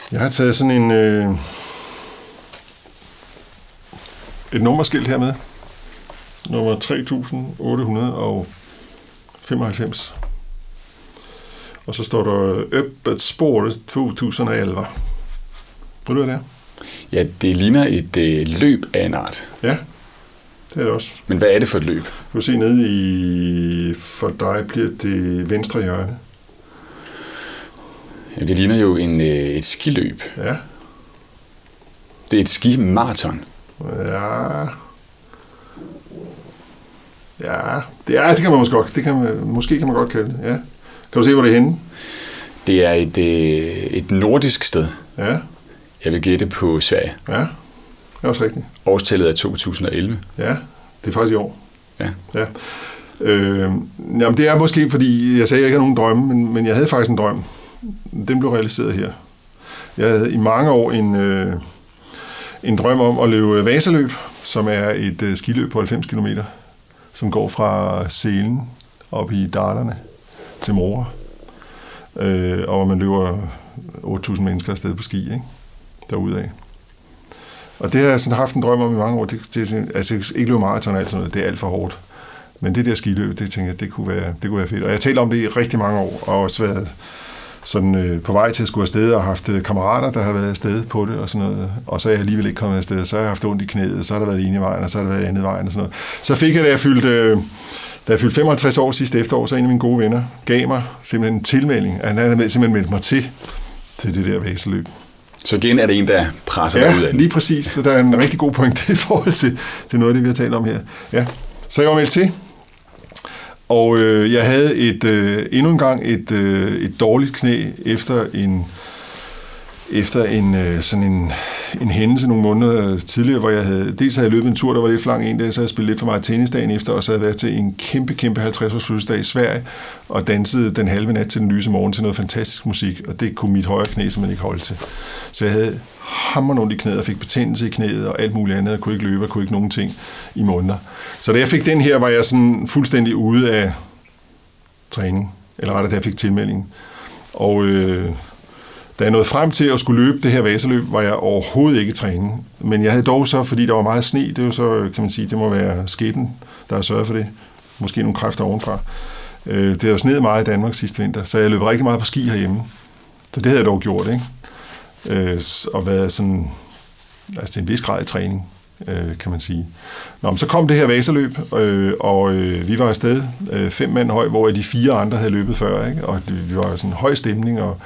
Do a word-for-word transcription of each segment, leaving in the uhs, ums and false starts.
Jeg har taget sådan en øh, et nummerskilt her med. Nummer tre tusind otte hundrede femoghalvfems. Og så står der Öppet spår to tusind og elleve. Ved du, hvad det er? Ja, det ligner et øh, løb af en art. Ja, det er det også. Men hvad er det for et løb? Du kan se nede i, for dig bliver det venstre hjørne. Ja, det ligner jo en, øh, et skiløb. Ja. Det er et skimaraton. Ja. Ja, det, er, det kan man måske godt. Det kan man, måske kan man godt kalde det. Ja. Kan du se, hvor det er henne? Det er et, øh, et nordisk sted. Ja. Jeg vil gætte på Sverige. Ja, det er også rigtigt. Årstallet er to tusind og elleve. Ja, det er faktisk i år. Ja. Ja. Øh, jamen, det er måske, fordi jeg sagde, at jeg ikke har nogen drømme, men, men jeg havde faktisk en drøm. Den blev realiseret her. Jeg havde i mange år en, øh, en drøm om at løbe Vasaløb, som er et øh, skiløb på halvfems kilometer, som går fra Selen op i Dalarne til Mora. Øh, og man løber otte tusind mennesker afsted på ski, ikke? Derudaf. Og det har jeg sådan haft en drøm om i mange år. Det, det, altså ikke løbe maraton og alt sådan noget, det er alt for hårdt. Men det der skiløb, det tænker jeg, det kunne være, det kunne være fedt. Og jeg har talt om det i rigtig mange år, og også været sådan, øh, på vej til at skulle afsted, og haft øh, kammerater, der har været afsted på det, og sådan noget. Og så er jeg alligevel ikke kommet afsted, så har jeg haft ondt i knæet, så har der været ene vejen, og så har der været andet vejen, og sådan noget. Så fik jeg, da jeg fyldte, øh, da jeg fyldte femoghalvtreds år sidste efterår, så en af mine gode venner gav mig simpelthen en tilmelding, at han havde simpelthen meldt mig til, til det der Vasaløb. Så igen er det en, der presser ja, dig ud af det. Lige præcis. Så der er en rigtig god pointe i forhold til, til noget af det, vi har talt om her. Ja. Så jeg var meldt til. Og øh, jeg havde et, øh, endnu en gang et, øh, et dårligt knæ efter en, efter en, øh, sådan en, en hændelse nogle måneder tidligere, hvor jeg havde, dels havde jeg løbet en tur, der var lidt for lang en dag, så havde jeg spillet lidt for meget tennis dagen efter, og så havde jeg været til en kæmpe, kæmpe halvtreds-års fødselsdag i Sverige, og dansede den halve nat til den lyse morgen til noget fantastisk musik, og det kunne mit højre knæ simpelthen ikke holde til. Så jeg havde hammerende ondt i knæet, og fik betændelse i knæet, og alt muligt andet, jeg kunne ikke løbe, jeg kunne ikke nogen ting i måneder. Så da jeg fik den her, var jeg sådan fuldstændig ude af træning, eller rettere, da jeg fik tilmeldingen. Og øh, da jeg nåede frem til at skulle løbe det her Vasaløb, var jeg overhovedet ikke i træning. Men jeg havde dog så, fordi der var meget sne, det er jo så, kan man sige, det må være skæbnen, der har sørget for det. Måske nogle kræfter ovenfra. Øh, det har jo sneet meget i Danmark sidste vinter, så jeg løb rigtig meget på ski herhjemme. Så det havde jeg dog gjort, ikke? Øh, og været sådan, altså til en vis grad i træning, øh, kan man sige. Nå, men så kom det her Vasaløb, øh, og øh, vi var afsted øh, fem mand høj, hvor de fire andre havde løbet før, ikke? Og vi var sådan en høj stemning, og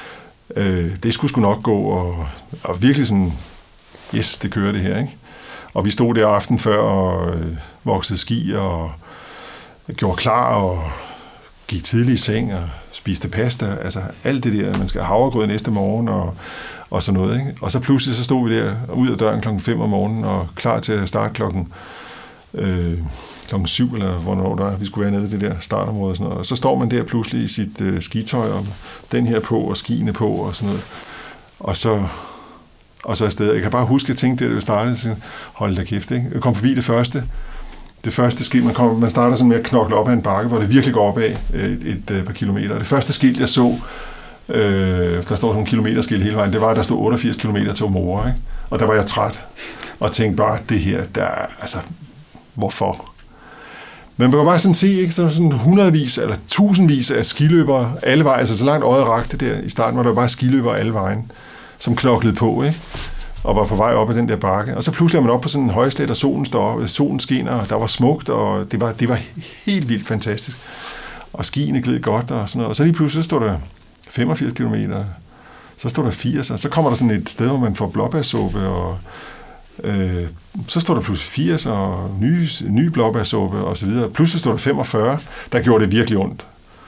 øh, det skulle sgu nok gå, og, og virkelig sådan, yes, det kører det her, ikke? Og vi stod der aften før og øh, voksede ski, og gjorde klar, og gik tidligt i seng, og spiste pasta, altså alt det der, man skal have havregrød næste morgen, og, og sådan noget, ikke? Og så pludselig så stod vi der ud af døren klokken fem om morgenen, og klar til at starte klokken, øh, klokken syv, eller hvornår der vi skulle være nede i det der startområde og sådan noget. Og så står man der pludselig i sit øh, skitøj, og den her på, og skiene på, og sådan noget. Og så, og så afsted. Jeg kan bare huske, at jeg tænkte, da vi startede, så hold da kæft, ikke? Jeg kom forbi det første, Det første skilt, man, kom, man starter sådan med at knokle op ad en bakke, hvor det virkelig går opad et, et, et par kilometer. Det første skilt, jeg så, øh, der står sådan en kilometerskilt hele vejen, det var, at der stod otteogfirs kilometer til Mora, ikke? Og der var jeg træt, og tænkte bare, det her, der, altså, hvorfor? Men man kan bare sådan se, ikke, så sådan hundredvis eller tusindvis af skiløbere alle vejen, altså så langt øjet rakte der i starten, var der bare skiløbere alle vejen, som knoklede på, ikke? Og var på vej op ad den der bakke. Og så pludselig er man op på sådan en højslet, og solen står op, solen skinner, og der var smukt, og det var, det var helt vildt fantastisk. Og skiene gled godt, og sådan noget. Og så lige pludselig, så stod der femogfirs kilometer, så stod der firs, og så kommer der sådan et sted, hvor man får blåbærsuppe, og øh, så stod der pludselig firs, og nye, nye blåbærsuppe, og så videre. Pludselig stod der femogfyrre, der gjorde det virkelig ondt.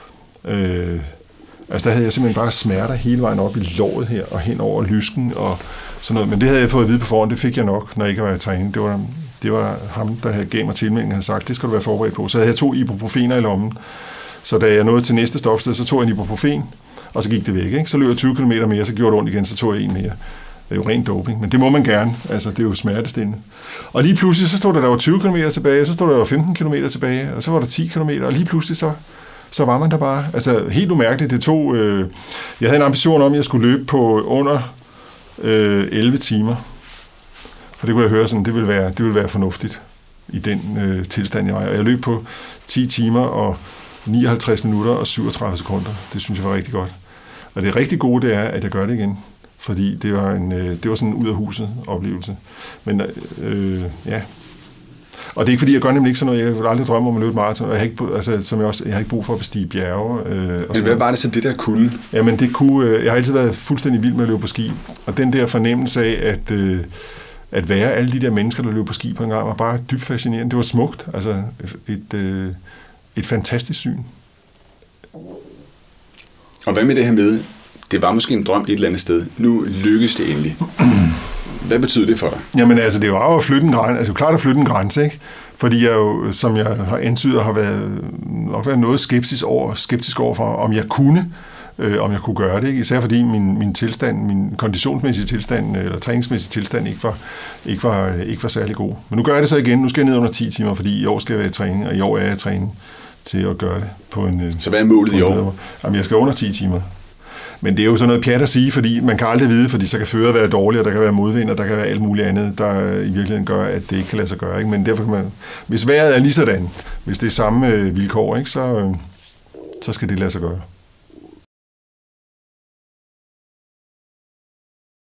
Øh, altså der havde jeg simpelthen bare smerter hele vejen op i låret her, og hen over lysken, og sådan noget. Men det havde jeg fået at vide på forhånd, det fik jeg nok, når jeg ikke var i træning. Det var, det var ham, der havde gav mig tilmeldingen, havde sagt, det skal du være forberedt på. Så havde jeg to ibuprofener i lommen. Så da jeg nåede til næste stopsted, så tog jeg en ibuprofen, og så gik det væk, ikke? Så løb jeg tyve kilometer mere, så gjorde det ondt igen, så tog jeg en mere. Det er jo ren doping, men det må man gerne. Altså, det er jo smertestillende. Og lige pludselig, så stod der, der var tyve kilometer tilbage, så stod der, der var femten kilometer tilbage, og så var der ti kilometer, og lige pludselig så, så var man der bare. Altså, helt umærkeligt, det tog... Øh, jeg havde en ambition om, at jeg skulle løbe på under øh, elleve timer. For det kunne jeg høre sådan, det ville være, det ville være fornuftigt i den øh, tilstand, jeg var. Jeg løb på ti timer og nioghalvtreds minutter og syvogtredive sekunder. Det synes jeg var rigtig godt. Og det rigtig gode, det er, at jeg gør det igen. Fordi det var, en, øh, det var sådan en ud af huset oplevelse. Men øh, ja... Og det er ikke fordi, jeg gør nemlig ikke sådan noget. Jeg vil aldrig drømme om at løbe et maraton. Jeg har ikke, altså, som jeg, også, jeg har ikke brug for at bestige bjerge. Øh, men hvad var det så, det der kunne? Jamen, det kunne... Øh, jeg har altid været fuldstændig vild med at løbe på ski. Og den der fornemmelse af, at, øh, at være alle de der mennesker, der løber på ski på en gang, var bare dybt fascinerende. Det var smukt. Altså, et, øh, et fantastisk syn. Og hvad med det her med, det var måske en drøm et eller andet sted. Nu lykkes det endelig. Hvad betyder det for dig? Jamen altså, det var jo at flytte en grænse. Altså, klart at flytte en grænse, ikke? Fordi jeg jo, som jeg har antydet, har været, nok været noget skeptisk over, skeptisk over for, om jeg kunne, øh, om jeg kunne gøre det, ikke? Især fordi min, min tilstand, min konditionsmæssige tilstand, eller træningsmæssige tilstand, ikke var, ikke, var, ikke var særlig god. Men nu gør jeg det så igen. Nu skal jeg ned under ti timer, fordi i år skal jeg være i træning, og i år er jeg i træning til at gøre det på en... Så hvad er målet i år? Jamen, jeg skal under ti timer. Men det er jo sådan noget pjat at sige, fordi man kan aldrig vide, fordi så kan føret være dårlig, og der kan være modvind, og der kan være alt muligt andet, der i virkeligheden gør, at det ikke kan lade sig gøre. Ikke? Men derfor kan man, hvis vejret er lige sådan, hvis det er samme vilkår, ikke, så, så skal det lade sig gøre.